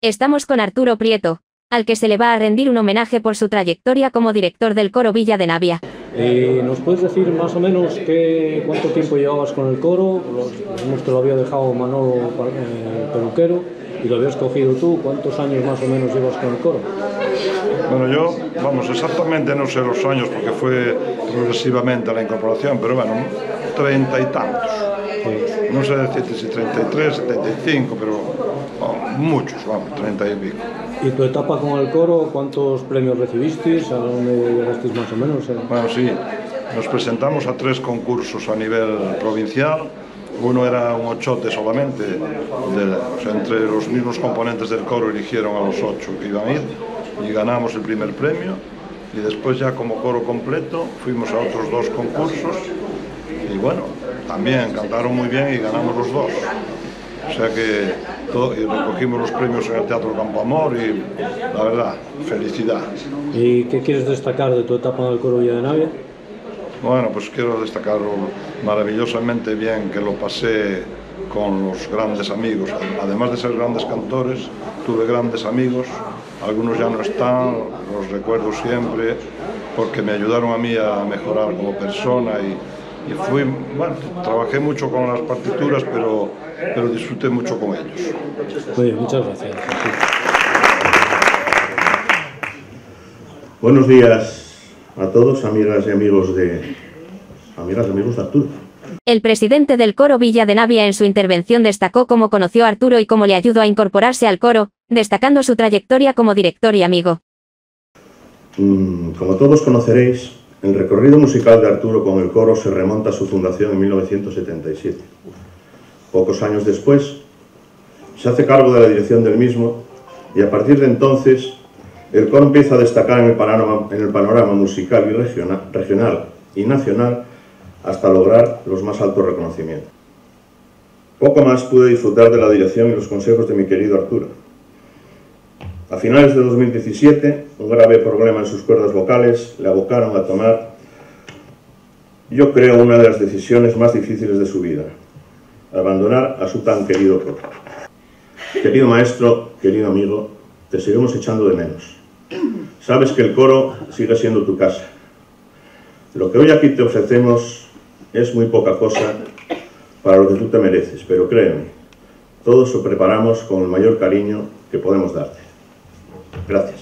Estamos con Arturo Prieto, al que se le va a rendir un homenaje por su trayectoria como director del coro Villa de Navia. ¿Nos puedes decir más o menos cuánto tiempo llevabas con el coro? Vimos que lo había dejado Manolo peluquero y lo habías cogido tú. ¿Cuántos años más o menos llevas con el coro? Bueno, yo, exactamente no sé los años porque fue progresivamente la incorporación, pero bueno, 30 y tantos. Sí. No sé decirte si 33, 75, pero muchos, 30 y pico. ¿Y tu etapa con el coro, cuántos premios recibisteis? ¿A dónde llegasteis más o menos? Bueno, sí, nos presentamos a 3 concursos a nivel provincial. Uno era un ochote solamente, entre los mismos componentes del coro eligieron a los 8 que iban a ir y ganamos el primer premio, y después ya como coro completo fuimos a otros 2 concursos y bueno, también cantaron muy bien y ganamos los 2. O sea que y recogimos los premios en el Teatro Campo Amor y la verdad, felicidad. ¿Y qué quieres destacar de tu etapa en el coro Villa de Navia? Bueno, pues quiero destacar maravillosamente bien que lo pasé con los grandes amigos. Además de ser grandes cantores, tuve grandes amigos, algunos ya no están, los recuerdo siempre, porque me ayudaron a mí a mejorar como persona y fui, bueno, trabajé mucho con las partituras, pero disfruté mucho con ellos. Muy bien, muchas gracias. Buenos días a todos, amigas y amigos de Arturo. El presidente del coro Villa de Navia en su intervención destacó cómo conoció a Arturo y cómo le ayudó a incorporarse al coro, destacando su trayectoria como director y amigo. Como todos conoceréis, el recorrido musical de Arturo con el coro se remonta a su fundación en 1977. Pocos años después, se hace cargo de la dirección del mismo y a partir de entonces el coro empieza a destacar en el panorama musical y regional y nacional hasta lograr los más altos reconocimientos. Poco más pude disfrutar de la dirección y los consejos de mi querido Arturo. A finales de 2017, un grave problema en sus cuerdas vocales le abocaron a tomar, yo creo, una de las decisiones más difíciles de su vida: abandonar a su tan querido coro. Querido maestro, querido amigo, te seguimos echando de menos. Sabes que el coro sigue siendo tu casa. Lo que hoy aquí te ofrecemos es muy poca cosa para lo que tú te mereces, pero créeme, todos lo preparamos con el mayor cariño que podemos darte. Gracias.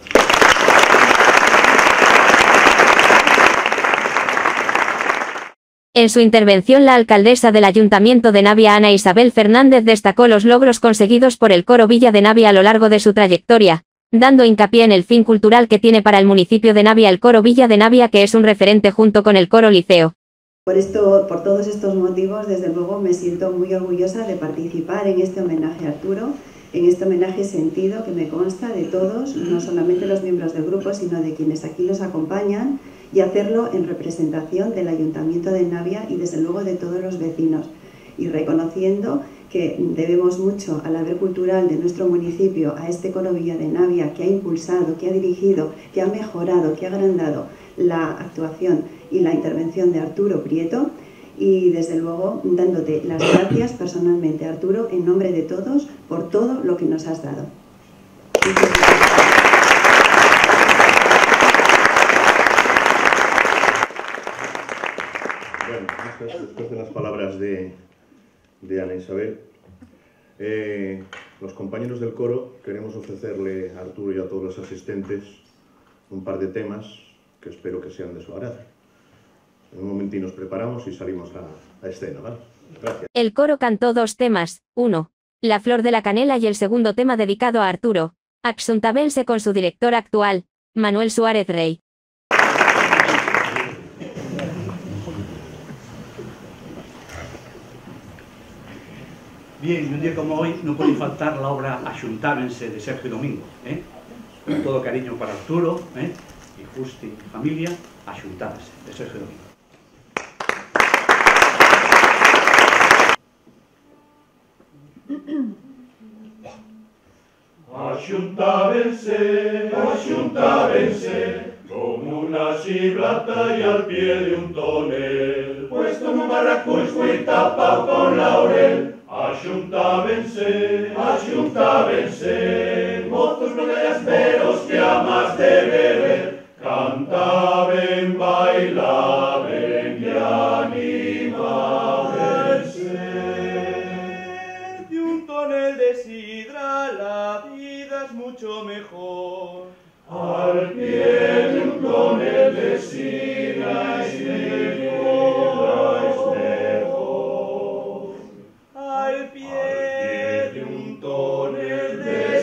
En su intervención, la alcaldesa del Ayuntamiento de Navia, Ana Isabel Fernández, destacó los logros conseguidos por el coro Villa de Navia a lo largo de su trayectoria, dando hincapié en el fin cultural que tiene para el municipio de Navia el coro Villa de Navia, que es un referente junto con el coro Liceo. Por todos estos motivos, desde luego me siento muy orgullosa de participar en este homenaje a Arturo, en este homenaje sentido que me consta de todos, no solamente los miembros del grupo, sino de quienes aquí nos acompañan, y hacerlo en representación del Ayuntamiento de Navia y desde luego de todos los vecinos, y reconociendo que debemos mucho al haber cultural de nuestro municipio a este coro Villa de Navia, que ha impulsado, que ha dirigido, que ha mejorado, que ha agrandado la actuación y la intervención de Arturo Prieto, y desde luego dándote las gracias personalmente, Arturo, en nombre de todos, por todo lo que nos has dado. Bueno, después de las palabras de Ana Isabel, los compañeros del coro queremos ofrecerle a Arturo y a todos los asistentes un par de temas que espero que sean de su agrado. En un momentín nos preparamos y salimos a escena, ¿vale? Gracias. El coro cantó 2 temas, uno, La Flor de la Canela, y el segundo tema dedicado a Arturo, Axuntabense, con su director actual, Manuel Suárez Rey. Bien, un día como hoy no puede faltar la obra Axuntábense de Sergio Domingo, con todo cariño para Arturo, y Justi y familia, Axuntábense de Sergio Domingo. Axuntábense, axuntábense, como una xibrata y al pie de un tonel, puesto en un barraco y tapado con laurel. axuntábense, mozos nogallasperos que a más de beber, cantaben, bailaben y animábense. De un tonel de sidra la vida es mucho mejor. Al pie de un tonel de sidra es mejor. Al pie de un tonel de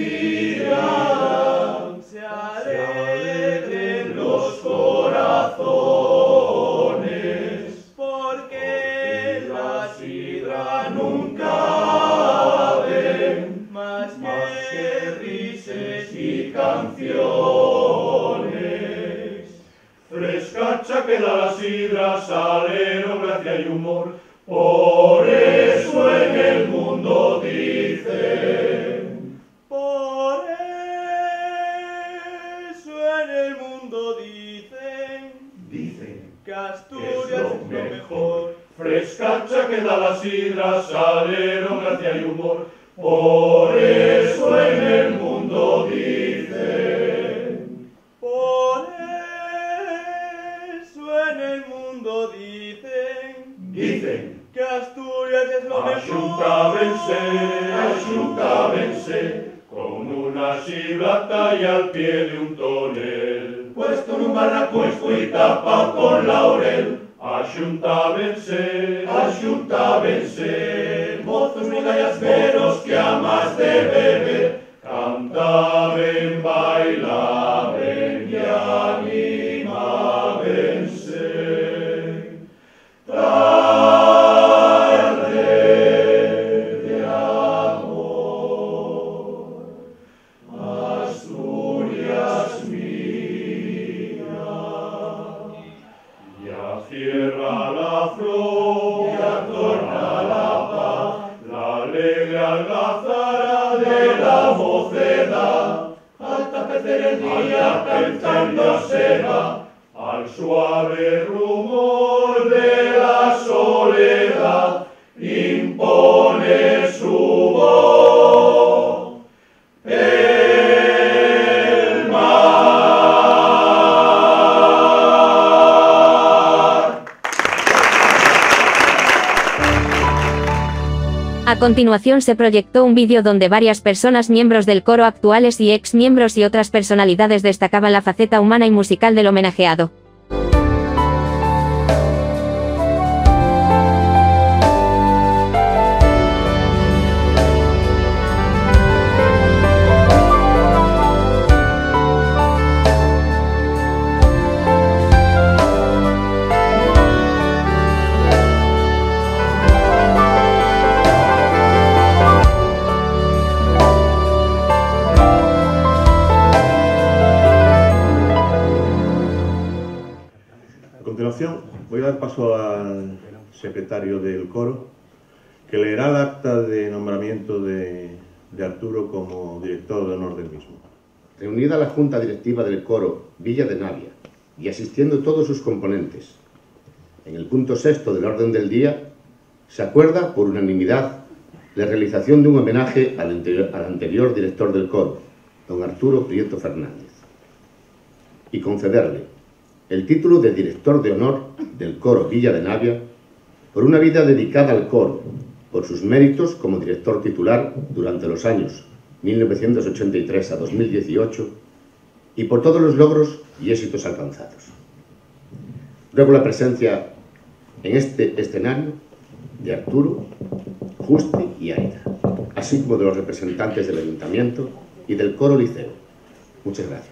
sidra se alegren los corazones, porque la sidra nunca ven más que risas y canciones. Frescacha queda la sidra, salero, gracia y humor, por eso en el mundo dicen. Por eso en el mundo dicen que Asturias es lo mejor. Frescacha queda la sidra, salero, gracia y humor, por eso en el mundo dicen. Por eso en el mundo Dicen que Asturias es lo mejor. Axuntábense, con una xiblata y al pie de un tonel, puesto en un barraco y tapado con laurel. Axuntábense, mozos nogallasperos que a más de beber, cantaben, bailaben y animábense. Tarde de amor, Asturias mía, ya cierra la flor, ya torna la paz, la alegre algazara de la mocedad, al tapecer el día cantando se va, al suave rumor de la soledad, impone su voz. El mar. A continuación se proyectó un vídeo donde varias personas miembros del coro actuales y ex miembros y otras personalidades destacaban la faceta humana y musical del homenajeado. A continuación voy a dar paso al secretario del coro, que leerá el acta de nombramiento de Arturo como director de honor del mismo. Reunida la Junta Directiva del Coro Villa de Navia y asistiendo todos sus componentes, en el punto 6 del orden del día, se acuerda por unanimidad la realización de un homenaje al anterior director del coro, don Arturo Prieto Fernández, y concederle el título de director de honor del coro Villa de Navia por una vida dedicada al coro, por sus méritos como director titular durante los años 1983 a 2018 y por todos los logros y éxitos alcanzados. Ruego la presencia en este escenario de Arturo, Justi y Aida, así como de los representantes del Ayuntamiento y del Coro Liceo. Muchas gracias.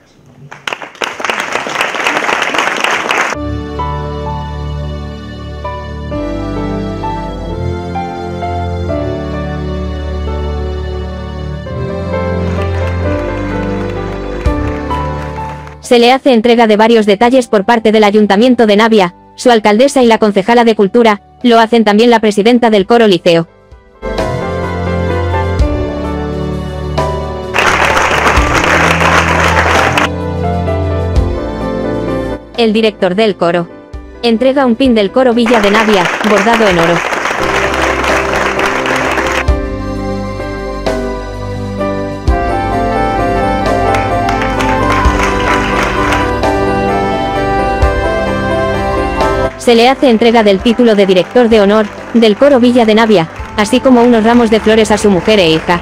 Se le hace entrega de varios detalles por parte del Ayuntamiento de Navia, su alcaldesa y la concejala de Cultura, lo hacen también la presidenta del Coro Liceo. El director del coro entrega un pin del Coro Villa de Navia, bordado en oro. Se le hace entrega del título de director de honor del coro Villa de Navia, así como unos ramos de flores a su mujer e hija.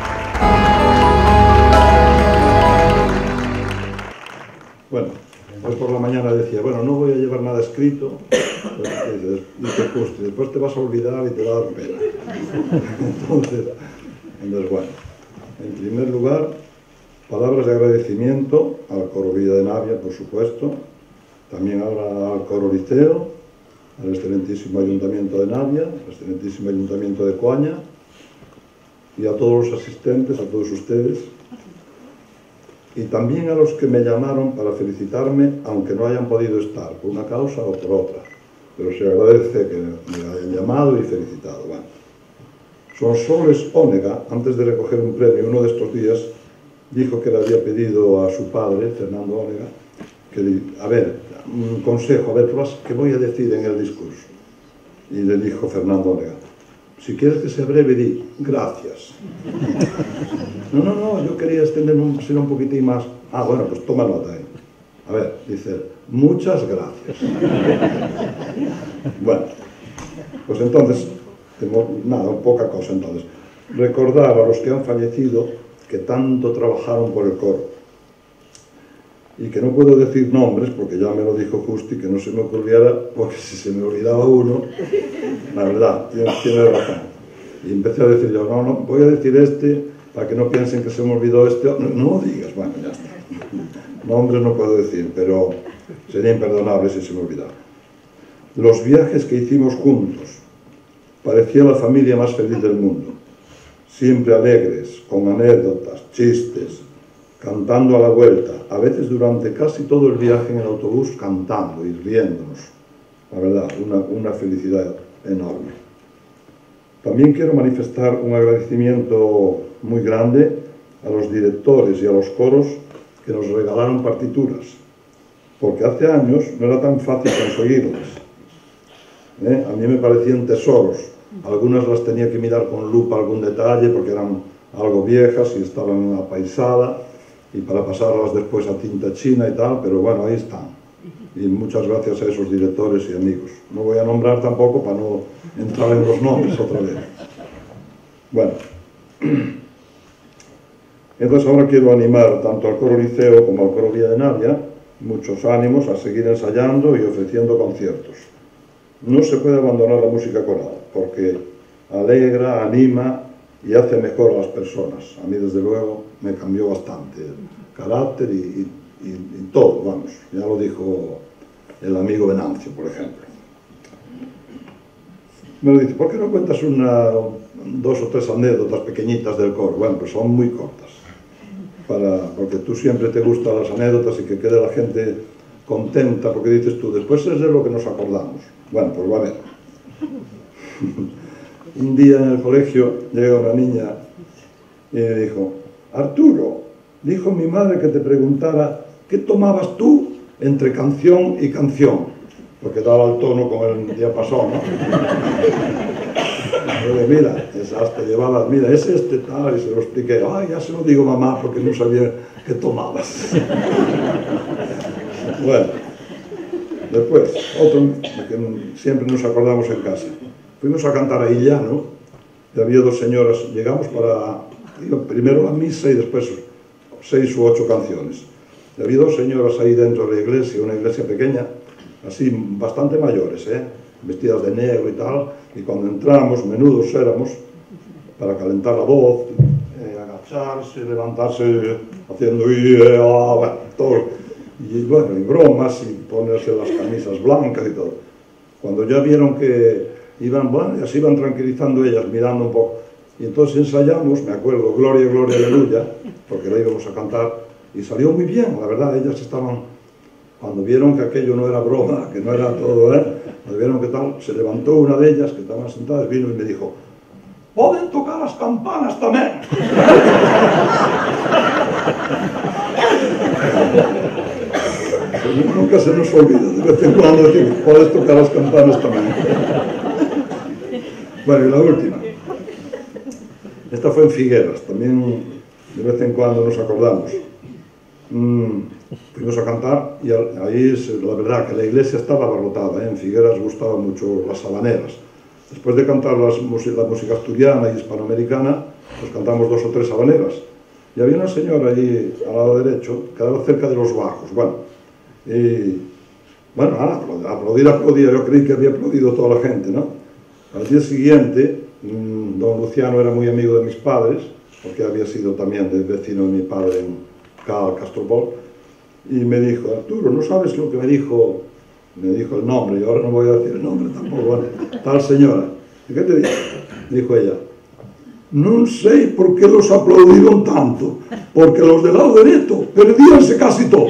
Bueno, hoy por la mañana decía, bueno, no voy a llevar nada escrito, dice Justi, después te vas a olvidar y te va a dar pena. Entonces, bueno, en primer lugar, palabras de agradecimiento al coro Villa de Navia, por supuesto, también ahora al coro Liceo, al excelentísimo Ayuntamiento de Navia, al excelentísimo Ayuntamiento de Coaña, y a todos los asistentes, a todos ustedes, y también a los que me llamaron para felicitarme, aunque no hayan podido estar, por una causa o por otra. Pero se agradece que me hayan llamado y felicitado. Bueno, Sonsoles Ónega, antes de recoger un premio uno de estos días, dijo que le había pedido a su padre, Fernando Ónega, que, a ver, un consejo, a ver, ¿qué voy a decir en el discurso? Y le dijo Fernando Ónega, si quieres que sea breve, di, gracias. No, yo quería extenderme ser un poquitín más. Ah, bueno, pues toma nota ahí. A ver, dice, muchas gracias. Bueno, pues entonces, nada, poca cosa entonces. Recordar a los que han fallecido que tanto trabajaron por el coro. Y que no puedo decir nombres, porque ya me lo dijo Justi, que no se me ocurriera, porque si se me olvidaba uno, la verdad, tiene razón. Y empecé a decir yo, no, voy a decir este, para que no piensen que se me olvidó este, no digas, bueno, ya está. Nombres no puedo decir, pero sería imperdonable si se me olvidara. Los viajes que hicimos juntos, parecía la familia más feliz del mundo, siempre alegres, con anécdotas, chistes, cantando a la vuelta, a veces durante casi todo el viaje en el autobús cantando y riéndonos. La verdad, una felicidad enorme. También quiero manifestar un agradecimiento muy grande a los directores y a los coros que nos regalaron partituras, porque hace años no era tan fácil conseguirlas. A mí me parecían tesoros. Algunas las tenía que mirar con lupa algún detalle porque eran algo viejas y estaban en una paisada, y para pasarlas después a tinta china y tal, pero bueno, ahí están. Y muchas gracias a esos directores y amigos. No voy a nombrar tampoco para no entrar en los nombres otra vez. Bueno, entonces ahora quiero animar tanto al coro Liceo como al coro Villa de Navia, muchos ánimos a seguir ensayando y ofreciendo conciertos. No se puede abandonar la música coral, porque alegra, anima y hace mejor a las personas. A mí, desde luego, me cambió bastante el carácter y todo, vamos. Ya lo dijo el amigo Venancio, por ejemplo. Me lo dice, ¿por qué no cuentas dos o tres anécdotas pequeñitas del coro? Bueno, pues son muy cortas, porque tú siempre te gustan las anécdotas y que quede la gente contenta, porque dices tú, después es de lo que nos acordamos. Bueno, pues va a ver. Un día en el colegio llega una niña y me dijo, Arturo, dijo mi madre que te preguntara ¿qué tomabas tú entre canción y canción? Porque daba el tono con el diapasón, ¿no? Y yo, mira, te llevaba, mira, es este tal, y se lo expliqué. Ay, ya se lo digo mamá porque no sabía qué tomabas. Bueno, después, otro que siempre nos acordamos en casa. Fuimos a cantar a Illano, y había dos señoras, llegamos para primero la misa y después 6 u 8 canciones. Y había dos señoras ahí dentro de la iglesia, una iglesia pequeña, así bastante mayores, vestidas de negro y tal, y cuando entramos, menudos éramos, para calentar la voz, agacharse, levantarse, haciendo bueno, todo, y bueno, y bromas, y ponerse las camisas blancas y todo. Cuando ya vieron que iban, bueno, ya se iban tranquilizando ellas, mirando un poco, y entonces ensayamos, me acuerdo, Gloria, Gloria, Aleluya, porque la íbamos a cantar, y salió muy bien, la verdad. Ellas estaban, cuando vieron que aquello no era broma, que no era todo, cuando vieron que tal, se levantó una de ellas, que estaban sentadas, vino y me dijo, ¿poden tocar las campanas también? Nunca se nos olvida, de vez en cuando decimos, ¿puedes tocar las campanas también? Bueno, y la última. Esta fue en Figueras, también de vez en cuando nos acordamos. fuimos a cantar y ahí la verdad que la iglesia estaba abarrotada, en Figueras gustaban mucho las habaneras. Después de cantar la música asturiana y hispanoamericana, pues cantamos 2 o 3 habaneras. Y había una señora allí al lado derecho, quedaba cerca de los bajos, bueno, y bueno, aplaudir, yo creí que había aplaudido toda la gente, ¿no? Al día siguiente, don Luciano era muy amigo de mis padres, porque había sido también vecino de mi padre en Castrobol, y me dijo, Arturo, ¿no sabes lo que me dijo el nombre? Y ahora no voy a decir el nombre tampoco, bueno, tal señora. ¿Y qué te dijo? Dijo ella, non sei por qué los aplaudiron tanto, porque los del lado derecho perdíanse casi todo.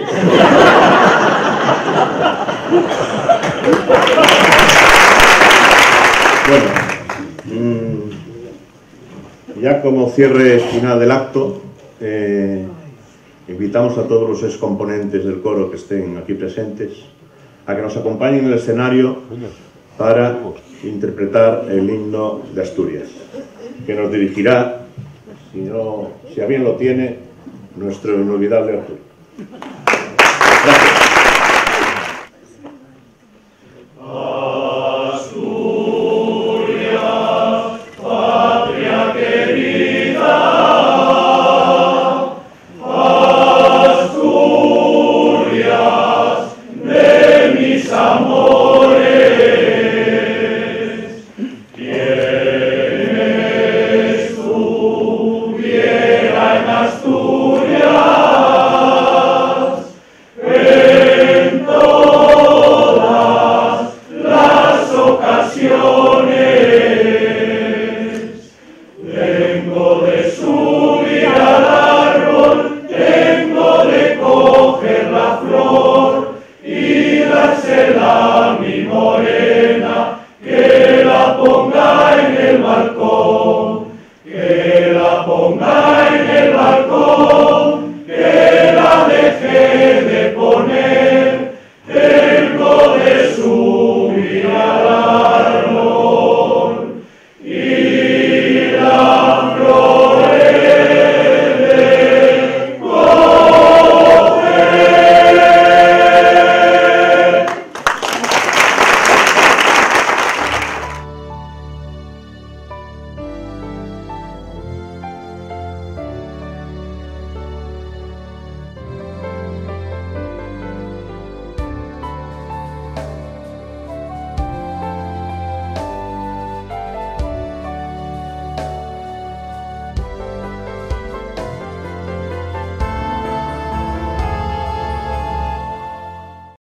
Bueno, ya como cierre final del acto, invitamos a todos los excomponentes del coro que estén aquí presentes a que nos acompañen en el escenario para interpretar el himno de Asturias, que nos dirigirá, si a bien lo tiene, nuestro inolvidable Arturo.